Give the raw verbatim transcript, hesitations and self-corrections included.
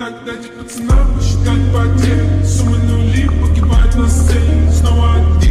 Отдать пацанам, посчитать потери. Суммы нули погибают на сцене. Снова один.